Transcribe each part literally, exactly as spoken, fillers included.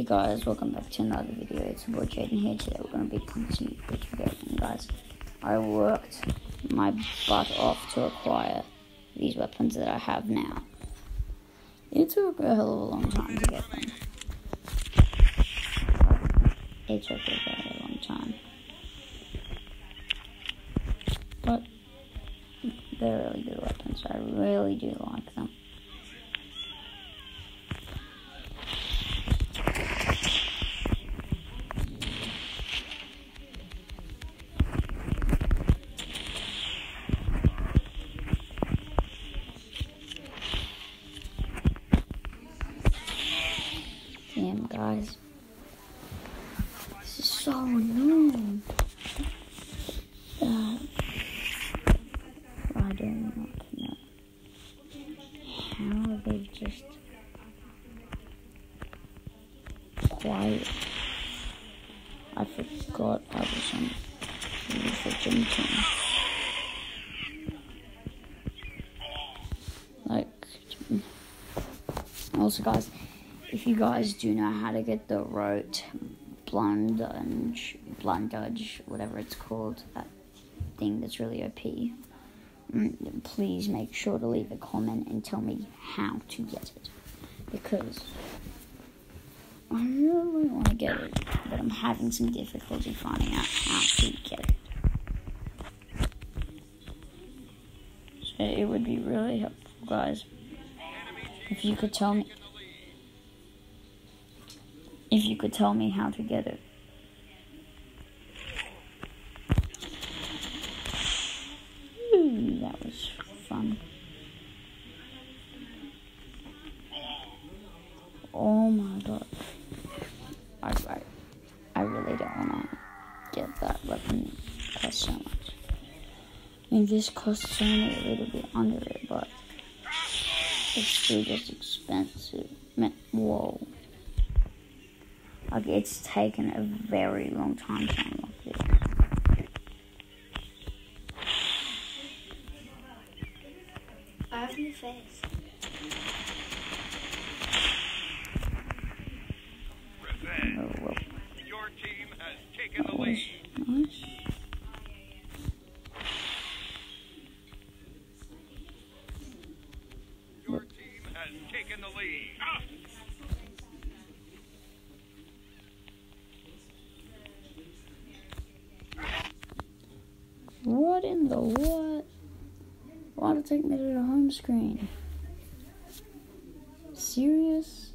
Hey guys, welcome back to another video. It's your boy Jaden here. Today we're going to be playing some Q Q twenty-seven, guys. I worked my butt off to acquire these weapons that I have now. It took a hell of a long time to get them. It took a very long time. But they're really good weapons. I really do like them. Damn, guys. This is so annoying. Uh, I do not know how they just quiet. I forgot I was on the gym team. Like, also, guys, if you guys do know how to get the rote blunge, blunge, whatever it's called, that thing that's really O P, please make sure to leave a comment and tell me how to get it, because I really want to get it, but I'm having some difficulty finding out how to get it. So it would be really helpful, guys, if you could tell me If you could tell me how to get it. Ooh, that was fun. Oh my god. I, I, I really don't want to get that weapon. It costs so much. I mean, this costs only a little bit under it, but it's still just expensive. Man, whoa. Like, it's taken a very long time to unlock this. I have new face. Oh, well. Your team has taken That the was lead. nice. Your team has taken the lead. Ah! What in the what? Why did it take me to the home screen? Serious?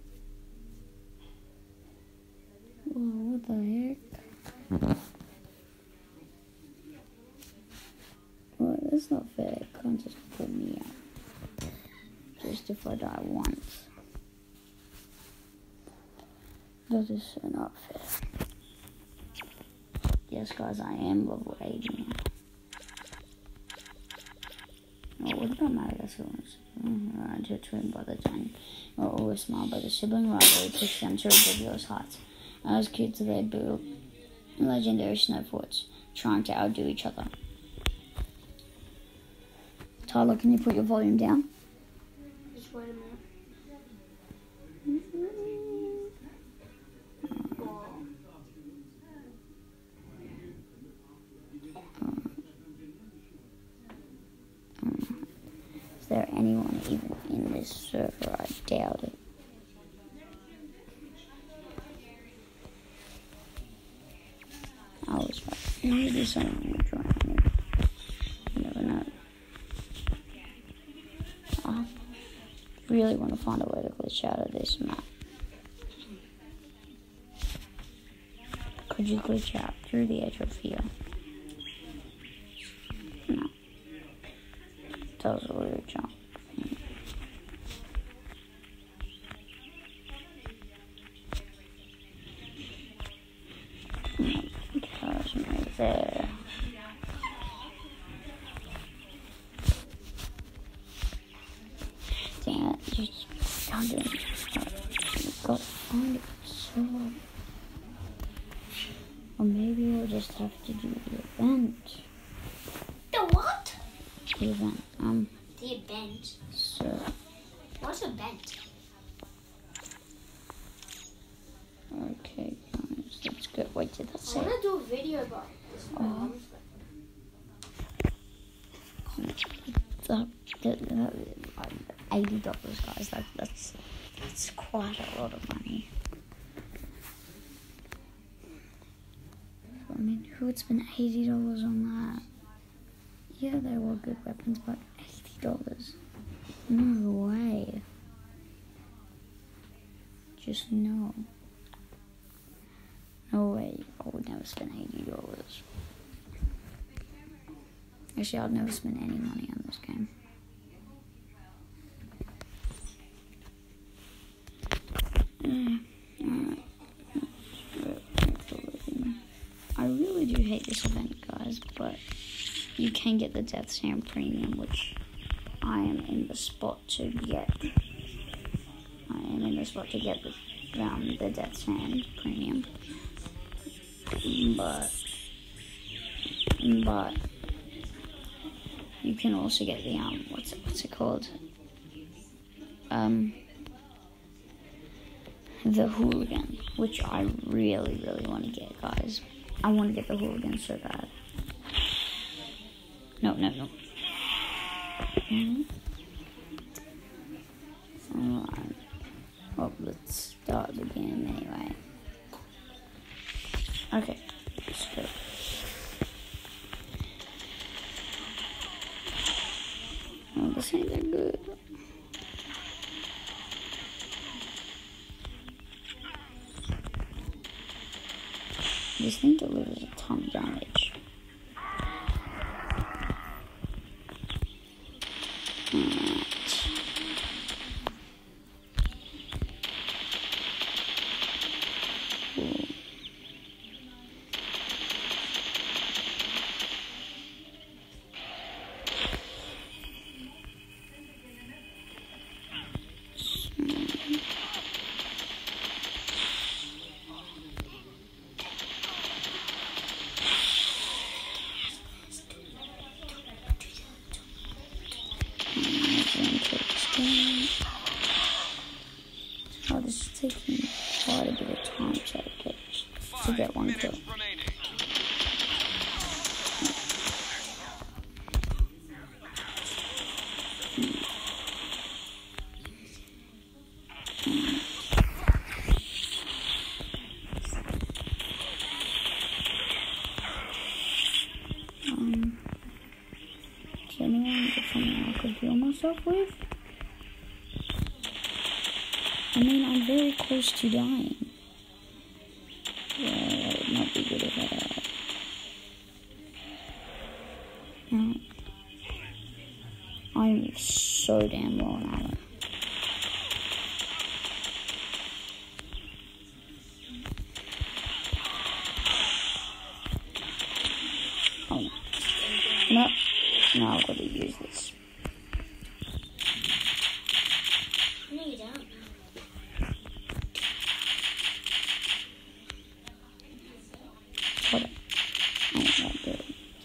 Whoa, what the heck? Well, that's not fair. It can't just put me out. Just if I die once. That is so not fair. Yes, guys, I am level eighty now. Oh, what about Madagascar? Uh, to twin brother Johnny, or always smiled by the sibling rivalry pushed them to ridiculous heights. As kids, they built legendary snow forts, trying to outdo each other. Tyler, can you put your volume down? Just wait a minute. Is there anyone even in this server? I doubt it. I was right. Maybe someone will join me. You never know. I really want to find a way to glitch out of this map. Could you glitch out through the edge of fear? No. That was a weird jump. Because right there. Damn it, you just can't do it. You've got to find it so. Or maybe we'll just have to do the event. The what? The event. Um. The event. So. What's a event? Wait, wait, did that I say? want to do a video about this. My Oh. mom's The, the, the, eighty dollars, guys. That, that's that's quite a lot of money. I mean, who would spend eighty dollars on that? Yeah, they were good weapons, but eighty dollars? No way. Just no. No way. I would never spend eighty dollars. Actually, I'd never spend any money on this game. I really do hate this event, guys, but you can get the Death Sand Premium, which I am in the spot to get. I am in the spot to get the, um, the Death Sand Premium. But, but, you can also get the, um, what's it, what's it called? Um, the Hooligan, which I really, really want to get, guys. I want to get the Hooligan so bad. No, no, no. Mm-hmm. Alright. Well, let's start the game anyway. Okay, let's go. Oh, this ain't that good. This thing delivers a ton of damage. Alright. Cool. Oh, this is taking quite a bit of time to get, to get one kill. Um, does anyone get something I could heal myself with? I mean, I'm very close to dying. Yeah, that would not be good if I died. No. I'm so damn low on ammo. Oh no. No. No, I've got to use this. No, you don't. Hold on. I want that good.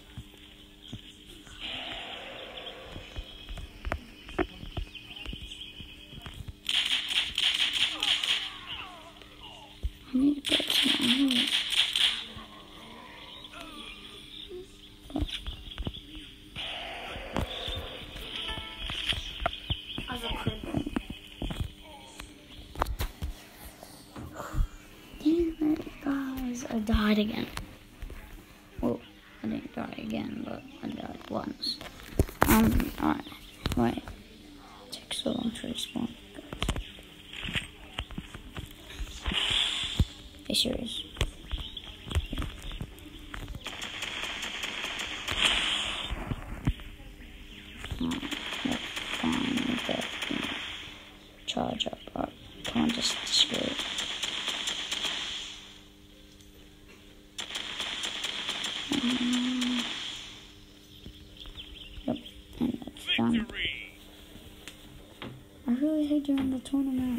I need to get some ammo. As a cripple. Damn it, guys. I died again. Well, I didn't die again, but I died once. Um, alright. Wait. It takes so long to respawn. Are you serious? Alright, that's fine with that. You know, charge up. Alright, can't just destroy it. Um, yep, and that's done. I really hate doing the tournament.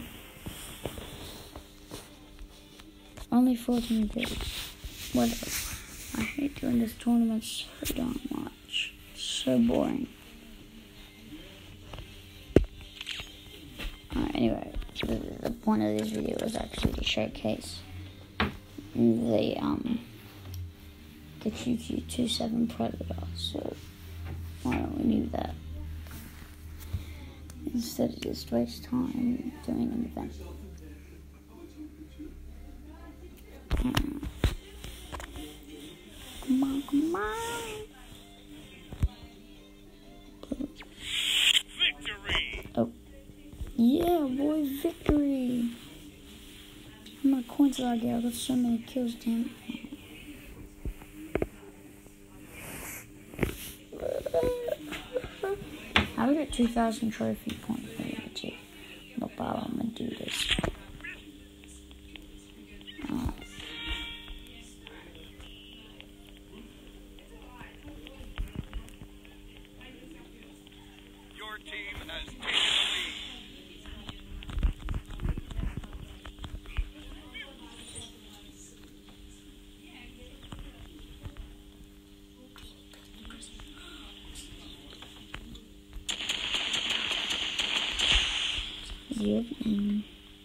Only fourteen people. Whatever. I hate doing this tournament so darn much. It's so boring. Alright, anyway, the, the point of this video is actually to showcase the um the Q Q twenty-seven Predator. So why don't we do that instead of just waste time doing an event? Hmm. Come on, come on. Victory! Oh. Yeah, boy, victory! How many coins did I get? I got so many kills, damn. I got two thousand trophy points. Too. No problem, I'm gonna do this. Uh, Your team has taken the lead. yep. Mm.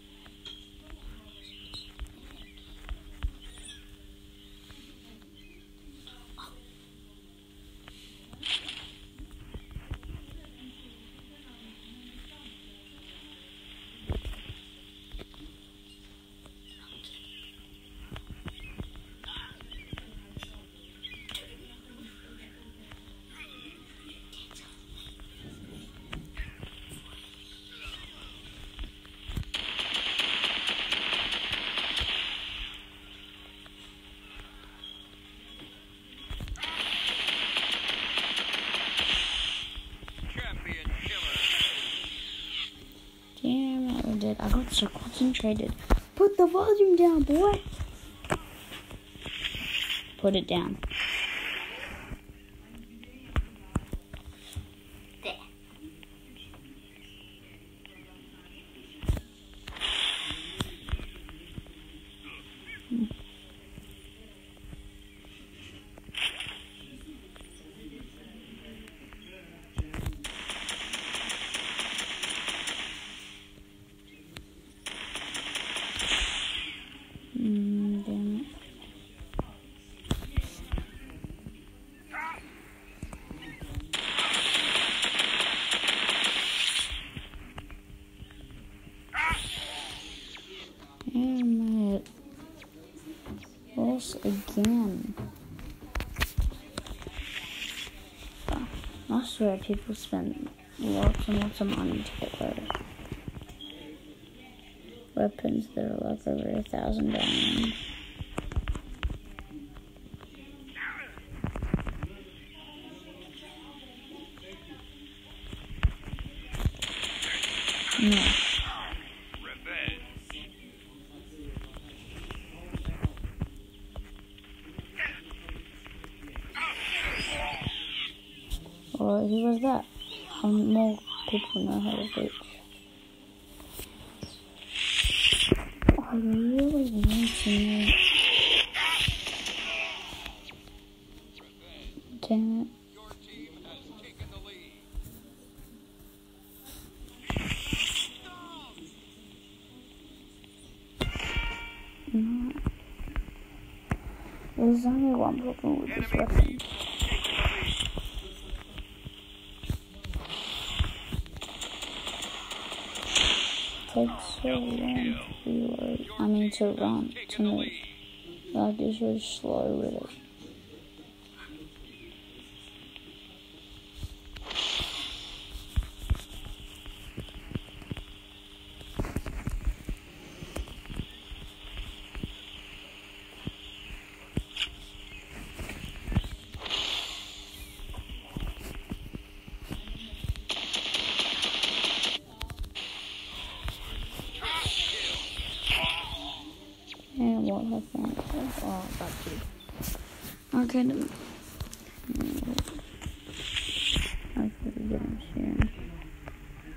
Champion killer. Damn it, I did. I got so concentrated. Put the volume down, boy. Put it down. There. Mm, damn it. Damn it. Lost again. Oh, I swear people spend lots and lots of money to get rid of weapons that are like over a thousand diamonds. No. Revenge. Well, who was that? How more people know how to fish? I really want to know. Damn it. Your team has taken the lead. No. There's only one problem with this Enemy weapon. team taking the lead. Takes so long to reload. I mean to run, to Taking the move. lead. Like it's really slow with it. And what happened? Oh, that's it. Okay, then. Hopefully get him soon.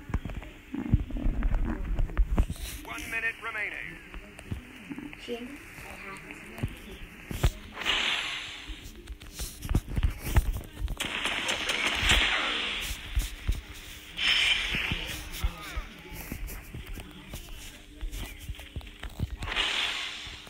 One minute remaining. Jim.